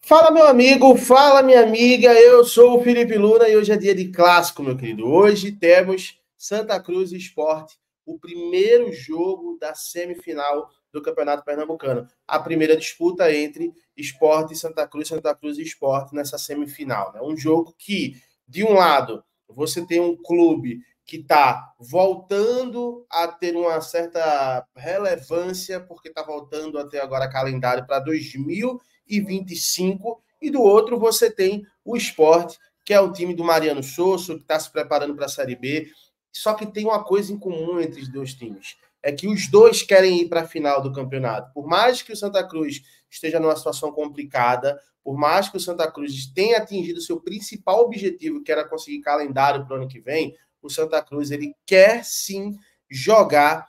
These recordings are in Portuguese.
Fala, meu amigo, fala, minha amiga, eu sou o Felipe Luna e hoje é dia de clássico, meu querido. Hoje temos Santa Cruz e Sport, o primeiro jogo da semifinal do Campeonato Pernambucano. A primeira disputa entre Sport e Santa Cruz e Sport nessa semifinal, né? Um jogo que, de um lado, você tem um clube que está voltando a ter uma certa relevância, porque está voltando até agora calendário para 2025, e do outro você tem o Sport, que é o time do Mariano Sosso, que está se preparando para a Série B. Só que tem uma coisa em comum entre os dois times, é que os dois querem ir para a final do campeonato. Por mais que o Santa Cruz esteja numa situação complicada, por mais que o Santa Cruz tenha atingido seu principal objetivo, que era conseguir calendário para o ano que vem, o Santa Cruz ele quer sim jogar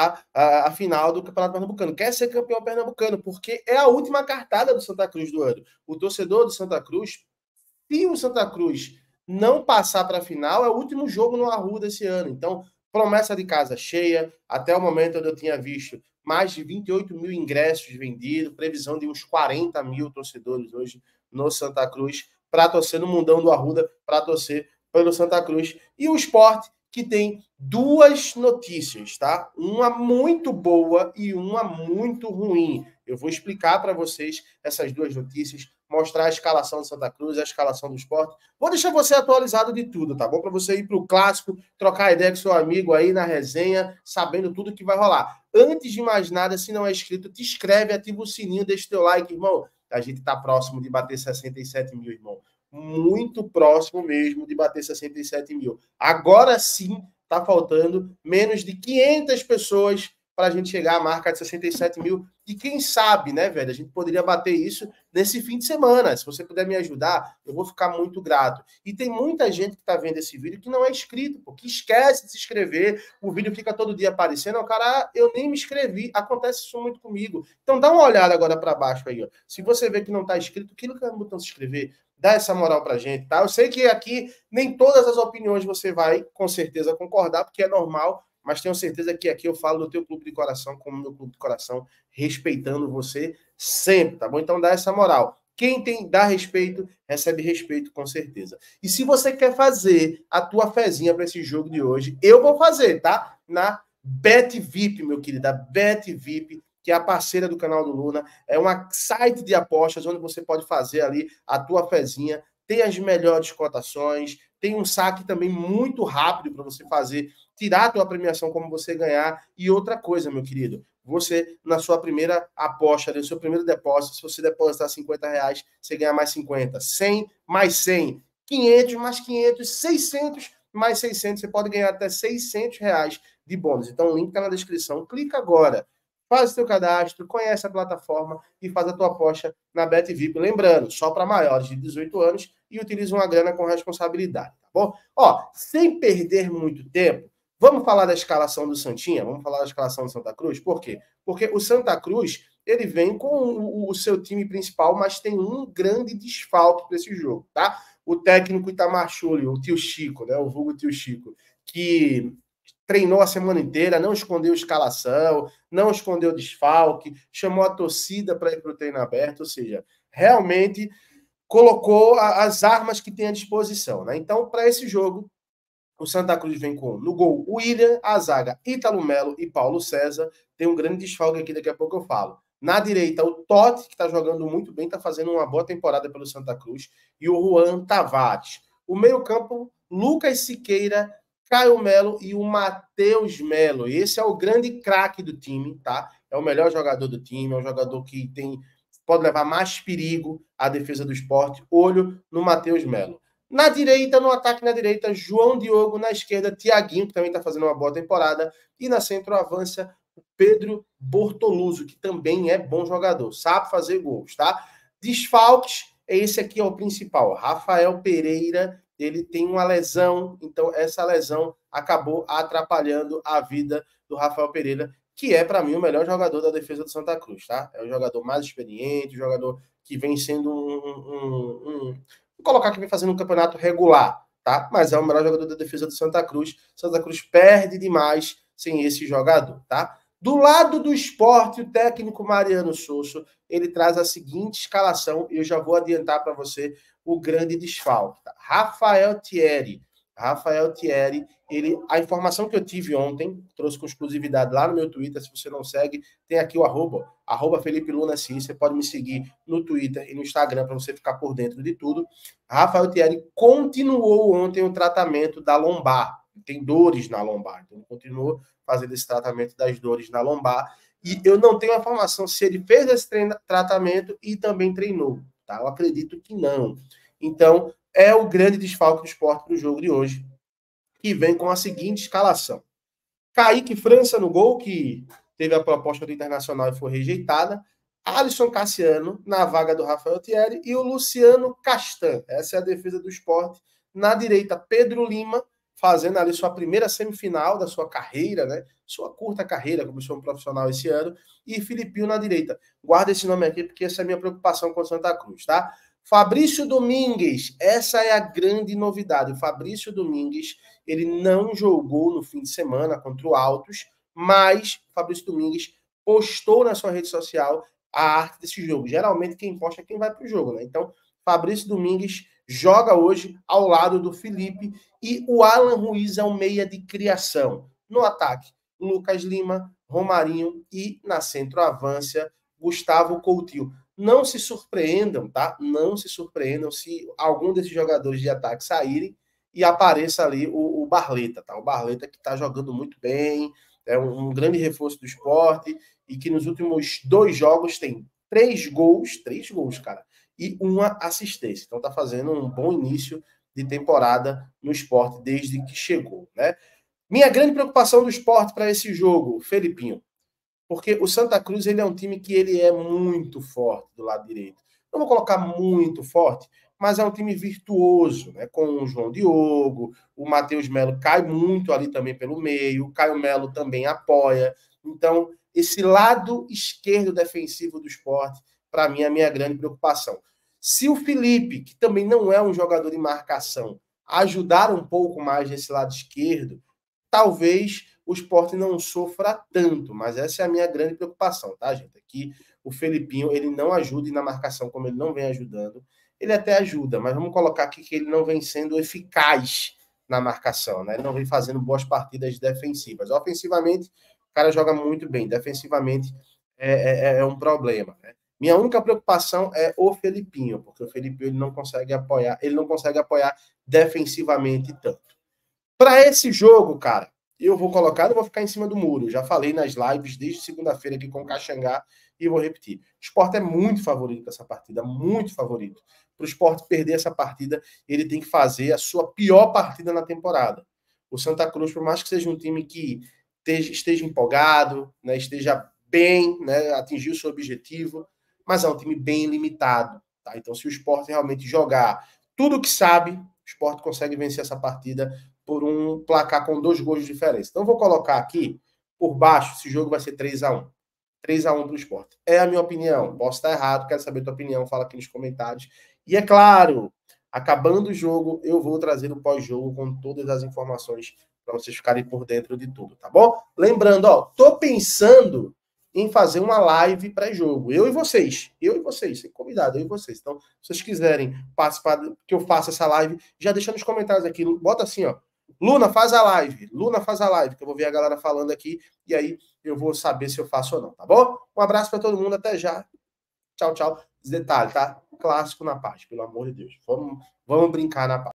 a final do Campeonato Pernambucano, quer ser campeão pernambucano, porque é a última cartada do Santa Cruz do ano. O torcedor do Santa Cruz, se o Santa Cruz não passar para a final, é o último jogo no Arruda desse ano. Então, promessa de casa cheia, até o momento onde eu tinha visto mais de 28 mil ingressos vendidos, previsão de uns 40 mil torcedores hoje no Santa Cruz, para torcer no mundão do Arruda, para torcer pelo Santa Cruz. E o Sport, que tem duas notícias, tá? Uma muito boa e uma muito ruim. Eu vou explicar para vocês essas duas notícias, mostrar a escalação do Santa Cruz, a escalação do Sport. Vou deixar você atualizado de tudo, tá bom? Para você ir para o clássico, trocar ideia com seu amigo aí na resenha, sabendo tudo que vai rolar. Antes de mais nada, se não é inscrito, te inscreve, ativa o sininho, deixa o teu like, irmão. A gente está próximo de bater 67 mil, irmão. Muito próximo mesmo de bater 67 mil. Agora sim, está faltando menos de 500 pessoas para a gente chegar à marca de 67 mil. E quem sabe, né, velho? A gente poderia bater isso nesse fim de semana. Se você puder me ajudar, eu vou ficar muito grato. E tem muita gente que está vendo esse vídeo que não é inscrito, pô, que esquece de se inscrever. O vídeo fica todo dia aparecendo. O cara, eu nem me inscrevi. Acontece isso muito comigo. Então dá uma olhada agora para baixo aí, ó. Se você vê que não está inscrito, clica no botão se inscrever. Dá essa moral pra gente, tá? Eu sei que aqui nem todas as opiniões você vai, com certeza, concordar, porque é normal, mas tenho certeza que aqui eu falo do teu clube de coração, como meu clube de coração, respeitando você sempre, tá bom? Então dá essa moral. Quem dá respeito, recebe respeito, com certeza. E se você quer fazer a tua fezinha para esse jogo de hoje, eu vou fazer, tá? Na BetVip, meu querido, a BetVip, que é a parceira do canal do Luna, é um site de apostas onde você pode fazer ali a tua fezinha, tem as melhores cotações, tem um saque também muito rápido para você fazer, tirar a tua premiação como você ganhar. E outra coisa, meu querido, você, na sua primeira aposta, no seu primeiro depósito, se você depositar R$50, você ganha mais 50, 100 mais 100, 500 mais 500, 600 mais 600, você pode ganhar até R$600 de bônus. Então o link está na descrição, clica agora. Faz o seu cadastro, conhece a plataforma e faz a tua aposta na BetVip. Lembrando, só para maiores de 18 anos e utiliza uma grana com responsabilidade, tá bom? Ó, sem perder muito tempo, vamos falar da escalação do Santinha? Vamos falar da escalação do Santa Cruz? Por quê? Porque o Santa Cruz, ele vem com o seu time principal, mas tem um grande desfalque para esse jogo, tá? O técnico Itamar Schulli, o tio Chico, né? O vulgo tio Chico, que treinou a semana inteira, não escondeu escalação, não escondeu desfalque, chamou a torcida para ir para o treino aberto, ou seja, realmente colocou as armas que tem à disposição, né? Então, para esse jogo, o Santa Cruz vem com, no gol, o William, a zaga, Ítalo Melo e Paulo César. Tem um grande desfalque aqui, daqui a pouco eu falo. Na direita, o Totti, que está jogando muito bem, está fazendo uma boa temporada pelo Santa Cruz, e o Juan Tavares. O meio-campo, Lucas Siqueira, Caio Melo e o Matheus Melo. Esse é o grande craque do time, tá? É o melhor jogador do time, é um jogador que pode levar mais perigo à defesa do esporte. Olho no Matheus Melo. Na direita, no ataque na direita, João Diogo. Na esquerda, Tiaguinho, que também está fazendo uma boa temporada. E na centroavância, o Pedro Bortoluso, que também é bom jogador, sabe fazer gols, tá? Desfalques, esse aqui é o principal. Rafael Pereira, ele tem uma lesão, então essa lesão acabou atrapalhando a vida do Rafael Pereira, que é, para mim, o melhor jogador da defesa do Santa Cruz, tá? É o jogador mais experiente, o jogador que vem sendo vou colocar que vem fazendo um campeonato regular, tá? Mas é o melhor jogador da defesa do Santa Cruz. Santa Cruz perde demais sem esse jogador, tá? Do lado do Sport, o técnico Mariano Souza, ele traz a seguinte escalação, e eu já vou adiantar para você o grande desfalque. Tá? Rafael Thierry, a informação que eu tive ontem, trouxe com exclusividade lá no meu Twitter, se você não segue, tem aqui o arroba Felipe Luna Cis, você pode me seguir no Twitter e no Instagram para você ficar por dentro de tudo. Rafael Thierry continuou ontem o tratamento da lombar, tem dores na lombar, então continuou fazendo esse tratamento das dores na lombar, e eu não tenho a informação se ele fez esse tratamento e também treinou, tá? Eu acredito que não. Então, é o grande desfalque do Sport para o jogo de hoje, que vem com a seguinte escalação. Kaique França no gol, que teve a proposta do Internacional e foi rejeitada. Alisson Cassiano na vaga do Rafael Thierry e o Luciano Castan. Essa é a defesa do Sport. Na direita, Pedro Lima, fazendo ali sua primeira semifinal da sua carreira, né? Sua curta carreira, começou um profissional esse ano. E Filipinho na direita. Guarda esse nome aqui, porque essa é a minha preocupação com o Santa Cruz, tá? Fabrício Domingues, essa é a grande novidade. O Fabrício Domingues, ele não jogou no fim de semana contra o Altos, mas o Fabrício Domingues postou na sua rede social a arte desse jogo. Geralmente quem posta é quem vai para o jogo, né? Então, Fabrício Domingues joga hoje ao lado do Felipe e o Alan Ruiz é um meia de criação. No ataque, Lucas Lima, Romarinho e na centroavância, Gustavo Coutinho. Não se surpreendam, tá? Não se surpreendam se algum desses jogadores de ataque saírem e apareça ali o Barleta, tá? O Barleta que tá jogando muito bem, é um grande reforço do Sport e que nos últimos 2 jogos tem 3 gols, cara, e 1 assistência. Então tá fazendo um bom início de temporada no Sport desde que chegou, né? Minha grande preocupação do Sport para esse jogo, Felipinho, porque o Santa Cruz ele é um time que ele é muito forte do lado direito. Não vou colocar muito forte, mas é um time virtuoso, né? Com o João Diogo, o Matheus Melo cai muito ali também pelo meio, o Caio Melo também apoia. Então, esse lado esquerdo defensivo do Sport, para mim, é a minha grande preocupação. Se o Felipe, que também não é um jogador de marcação, ajudar um pouco mais nesse lado esquerdo, talvez o Sport não sofra tanto, mas essa é a minha grande preocupação, tá, gente? Aqui o Felipinho, ele não ajuda na marcação como ele não vem ajudando. Ele até ajuda, mas vamos colocar aqui que ele não vem sendo eficaz na marcação, né? Ele não vem fazendo boas partidas defensivas. Ofensivamente, o cara joga muito bem. Defensivamente, é um problema, né? Minha única preocupação é o Felipinho, porque o Felipinho ele não consegue apoiar defensivamente tanto. Para esse jogo, cara, eu vou colocar, não vou ficar em cima do muro. Eu já falei nas lives desde segunda-feira aqui com o Caxangá e vou repetir. O Sport é muito favorito para essa partida, muito favorito. Para o Sport perder essa partida, ele tem que fazer a sua pior partida na temporada. O Santa Cruz, por mais que seja um time que esteja empolgado, né, esteja bem, né, atingiu o seu objetivo, mas é um time bem limitado. Tá? Então, se o Sport realmente jogar tudo o que sabe, o Sport consegue vencer essa partida por um placar com 2 gols de diferença. Então, vou colocar aqui, por baixo, esse jogo vai ser 3-1. 3-1 para o Sport. É a minha opinião. Posso estar errado, quero saber a tua opinião, fala aqui nos comentários. E é claro, acabando o jogo, eu vou trazer o pós-jogo com todas as informações para vocês ficarem por dentro de tudo, tá bom? Lembrando, ó, tô pensando em fazer uma live pré-jogo. Eu e vocês, sem convidado, eu e vocês. Então, se vocês quiserem participar, que eu faça essa live, já deixa nos comentários aqui, bota assim, ó, Luna, faz a live, que eu vou ver a galera falando aqui, e aí eu vou saber se eu faço ou não, tá bom? Um abraço para todo mundo, até já. Tchau, tchau. Detalhe, tá? Clássico na paz, pelo amor de Deus. Vamos brincar na paz.